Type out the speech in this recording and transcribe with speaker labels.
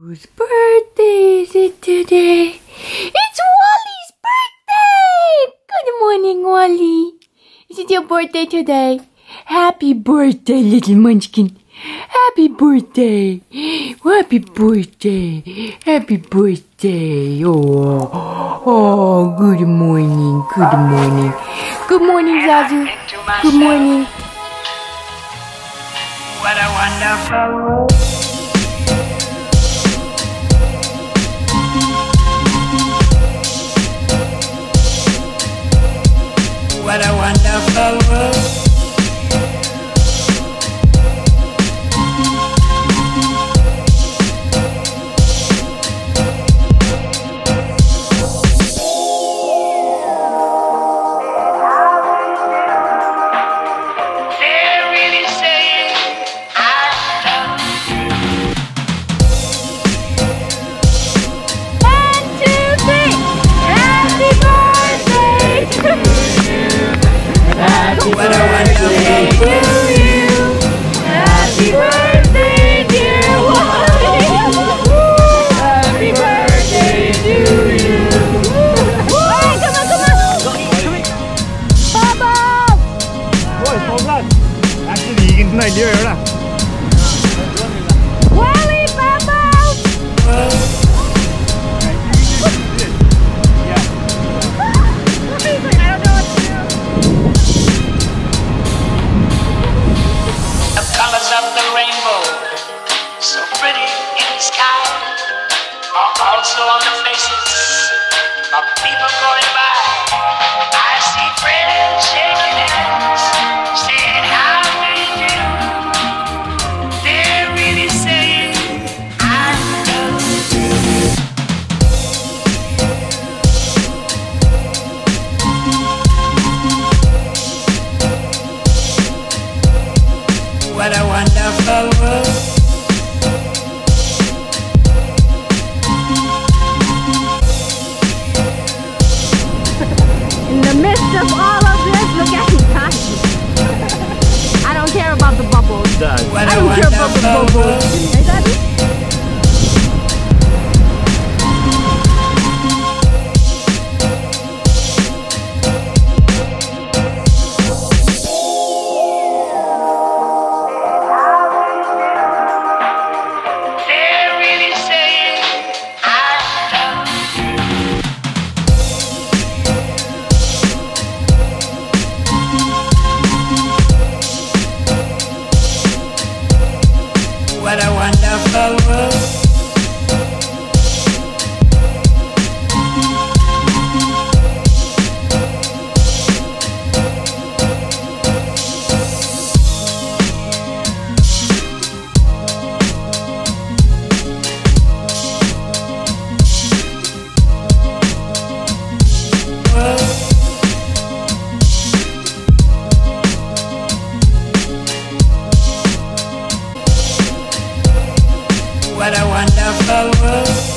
Speaker 1: Whose birthday is it today? It's Wally's birthday! Good morning, Wally. Is it your birthday today? Happy birthday, little munchkin. Happy birthday. Happy birthday. Happy birthday. Oh, good morning. Good morning. Good morning, Zazu. Good morning.
Speaker 2: What a wonderful world. What a wonderful world. They're really saying I love you.
Speaker 1: 1, 2, 3. Happy birthday to you. Happy
Speaker 2: What a
Speaker 1: birthday
Speaker 2: wonderful
Speaker 1: to
Speaker 2: world.
Speaker 1: you. Happy birthday, dear Wally. Happy birthday to you. Hey, come on. Bubble!
Speaker 3: Oi, Påland! Det er ikke ligent nøyelig å gjøre det.
Speaker 1: Wally, Bubble!
Speaker 2: The colors of the rainbow, so pretty in the sky, are also on the faces of people going by. I see friends shaking hands, saying how do you do. They're really saying I love you. What a wonderful world.
Speaker 1: In the midst of all of this, look at me talking. I don't care about the bubbles.
Speaker 2: What
Speaker 1: I
Speaker 2: a
Speaker 1: don't care about the
Speaker 2: wonderful
Speaker 1: bubbles.
Speaker 2: world.
Speaker 1: Is that it?
Speaker 2: They're really saying I love you. What a wonderful world. What a wonderful world.